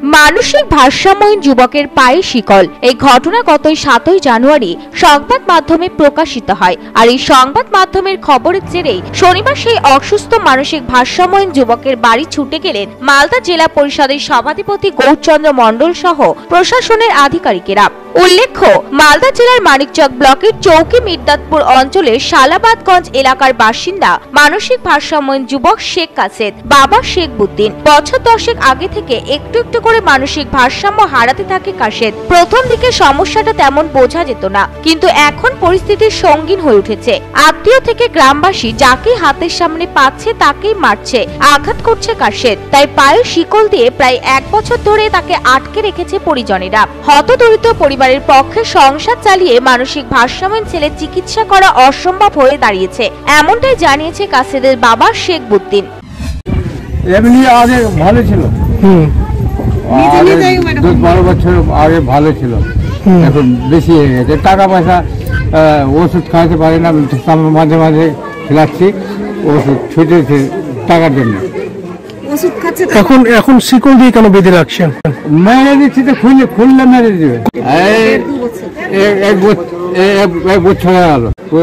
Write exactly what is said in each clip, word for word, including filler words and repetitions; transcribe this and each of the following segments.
মানসিক ভারসাম্যহীন যুবকের পায়ে শিকল। এই ঘটনা গত সাতই জানুয়ারি সংবাদ মাধ্যমে প্রকাশিত হয়। আর এই সংবাদ মাধ্যমের খবরের জেরেই শনিবার সেই অসুস্থ মানসিক ভারসাম্যহীন যুবকের বাড়ি ছুটে গেলেন মালদা জেলা পরিষদের সভাধিপতি গৌরচন্দ্র মণ্ডল সহ প্রশাসনের আধিকারিকেরা। উল্লেখ্য, মালদা জেলার মানিকচক ব্লকের চৌকি মির্দাতপুর অঞ্চলের শালাবাদগঞ্জ এলাকার বাসিন্দা মানসিক ভারসাম্যহীন যুবক শেখ কাসেদ বাবা শেখ বুদ্দিন। বছর দশেক আগে থেকে একটু একটু করে মানসিক ভারসাম্য হারাতে থাকে কাসেদ। প্রথম দিকে সমস্যাটা তেমন বোঝা যেত না, কিন্তু এখন পরিস্থিতির সঙ্গীন হয়ে উঠেছে। আত্মীয় থেকে গ্রামবাসী যাকেই হাতের সামনে পাচ্ছে তাকেই মারছে, আঘাত করছে কাসেদ। তাই পায়ে শিকল দিয়ে প্রায় এক বছর ধরে তাকে আটকে রেখেছে পরিজনেরা। হতদরিদ্র পরিবারের পক্ষে সংসার চালিয়ে মানসিক ভারসাম্যহীন ছেলের চিকিৎসা করা অসম্ভব হয়ে দাঁড়িয়েছে, এমনটাই জানিয়েছে কাসেদের বাবা শেখ বুদ্দিন। এমনি আগে ভালো ছিল, দশ বারো বছর আগে ভালো ছিল, এখন বেশি হয়ে গেছে। টাকা পয়সা ওষুধ খাওয়াতে পারি না, মাঝে মাঝে খেলাচ্ছি, ওষুধ ছুটেছে টাকার জন্য। এখন এখন শিকল দিয়ে কেন বেঁধে রাখছেন? মেরে দিচ্ছি তো, খুললে খুললে মেরে দিবে। এক বছর গেল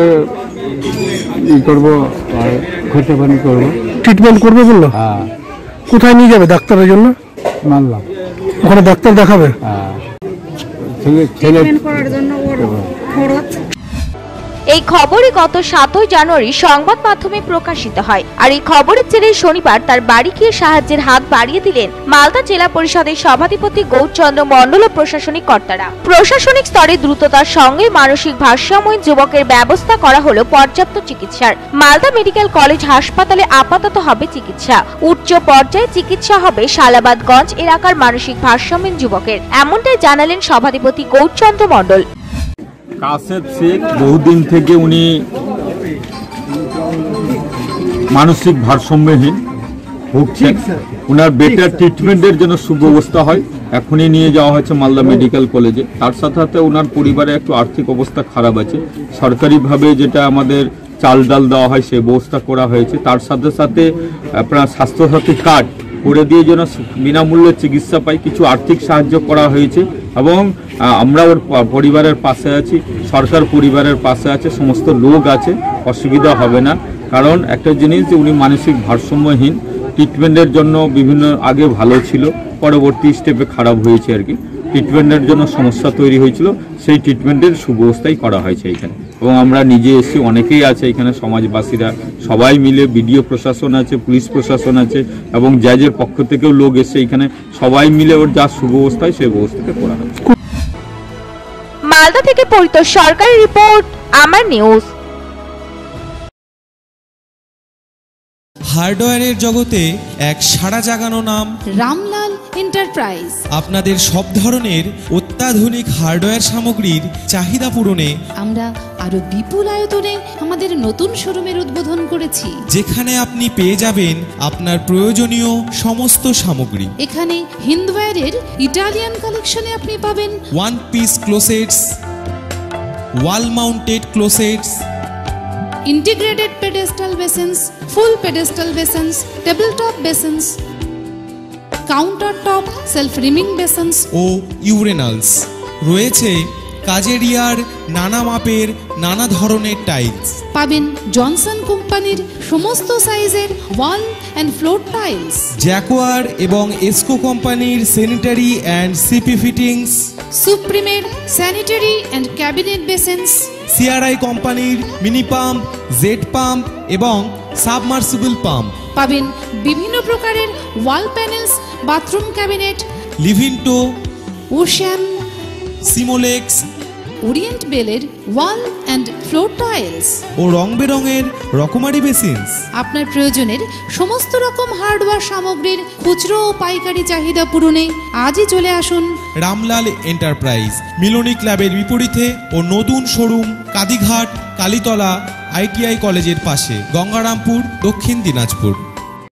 ই করবো, খরচা পানি করবো, ট্রিটমেন্ট করবে বললো। হ্যাঁ। কোথায় নিয়ে যাবে ডাক্তারের জন্য? মানলাম ওখানে ডাক্তার দেখাবে। হ্যাঁ, ছেলে এই খবরই গত সাতই জানুয়ারি সংবাদ মাধ্যমে প্রকাশিত হয়। আর এই খবরের জেরে শনিবার তার বাড়ি গিয়ে সাহায্যের হাত বাড়িয়ে দিলেন মালদা জেলা পরিষদের সভাধিপতি গৌরচন্দ্র মণ্ডল ও প্রশাসনিক কর্তারা। প্রশাসনিক স্তরে দ্রুততার সঙ্গে মানসিক ভারসাম্যহীন যুবকের ব্যবস্থা করা হলো পর্যাপ্ত চিকিৎসার। মালদা মেডিকেল কলেজ হাসপাতালে আপাতত হবে চিকিৎসা। উচ্চ পর্যায়ে চিকিৎসা হবে শালাবাদগঞ্জ এলাকার মানসিক ভারসাম্যহীন যুবকের, এমনটাই জানালেন সভাধিপতি গৌরচন্দ্র মণ্ডল। কাসেদ শেখ বহুদিন থেকে উনি মানসিক ভারসাম্যহীন ভুগছেন। উনার বেটার ট্রিটমেন্টের জন্য সুব্যবস্থা হয়, এখনই নিয়ে যাওয়া হয়েছে মালদা মেডিকেল কলেজে। তার সাথে সাথে ওনার পরিবারে একটু আর্থিক অবস্থা খারাপ আছে, সরকারিভাবে যেটা আমাদের চাল ডাল দেওয়া হয় সে ব্যবস্থা করা হয়েছে। তার সাথে সাথে আপনার স্বাস্থ্যসাথী কার্ড করে দিয়ে যেন বিনামূল্যে চিকিৎসা পাই, কিছু আর্থিক সাহায্য করা হয়েছে। এবং আমরা ওর পরিবারের পাশে আছি, সরকার পরিবারের পাশে আছে, সমস্ত লোক আছে, অসুবিধা হবে না। কারণ একটা জিনিস যে উনি মানসিক ভারসাম্যহীন, ট্রিটমেন্টের জন্য বিভিন্ন আগে ভালো ছিল, পরবর্তী স্টেপে খারাপ হয়েছে আর কি। ট্রিটমেন্টের জন্য সমস্যা তৈরি হয়েছিল, সেই ট্রিটমেন্টের সুব্যবস্থাই করা হয়েছে এখানে। এবং আমরা নিজে এসে অনেকেই আছে এখানে, সমাজবাসীরা সবাই মিলে, বিডিও প্রশাসন আছে, পুলিশ প্রশাসন আছে, এবং জাজের পক্ষ থেকেও লোক এসে এখানে, সবাই মিলে ওর যা সুব্যবস্থা সেই ব্যবস্থাটা করা হচ্ছে। মালদা থেকে পরিতোষ সরকারি রিপোর্ট, আমার নিউজ। হার্ডওয়্যারের জগতে এক সাড়া জাগানো নাম রামলাল এন্টারপ্রাইজ। আপনাদের সব ধরনের অত্যাধুনিক হার্ডওয়্যার সামগ্রীর চাহিদা পূরণে আমরা আরো বিপুল আয়তনে আমাদের নতুন শোরুমের উদ্বোধন করেছি, যেখানে আপনি পেয়ে যাবেন আপনার প্রয়োজনীয় সমস্ত সামগ্রী। এখানে হিন্দওয়্যারের ইটালিয়ান কালেকশনে আপনি পাবেন one piece closets, wall mounted closets, integrated pedestal basins, full pedestal basins, table top basins, counter top self rimming basins ও ইউরেনালস। রয়েছে কাজেরিয়ার নানা মাপের নানা ধরনের টাইলস। পাবেন জনসন কোম্পানির সমস্ত সাইজের wall and floor tiles, Jaquar এবং এসকো কোম্পানির স্যানিটারি অ্যান্ড সিপি ফিটিংস, সুপ্রিমের sanitary and cabinet basins, CRI কোম্পানির মিনি পাম্প, জেড পাম্প এবং সাবমার্সিবল পাম্প। পাবেন বিভিন্ন প্রকারের wall panels, bathroom cabinet, Livinto, Ocean, Simolex, Orient বেলের ওয়াল অ্যান্ড ফ্লোর টাইলস ও রং বেরঙের রকমারি বেসিনস। আপনার প্রয়োজনের সমস্ত রকম হার্ডওয়্যার সামগ্রীর খুচরো ও পাইকারি চাহিদা পূরণে আজই চলে আসুন রামলাল এন্টারপ্রাইজ, মিলনী ক্লাবের বিপরীতে ও নতুন শোরুম কাদিঘাট, কালীতলা, আইটিআই কলেজের পাশে, গঙ্গারামপুর, দক্ষিণ দিনাজপুর।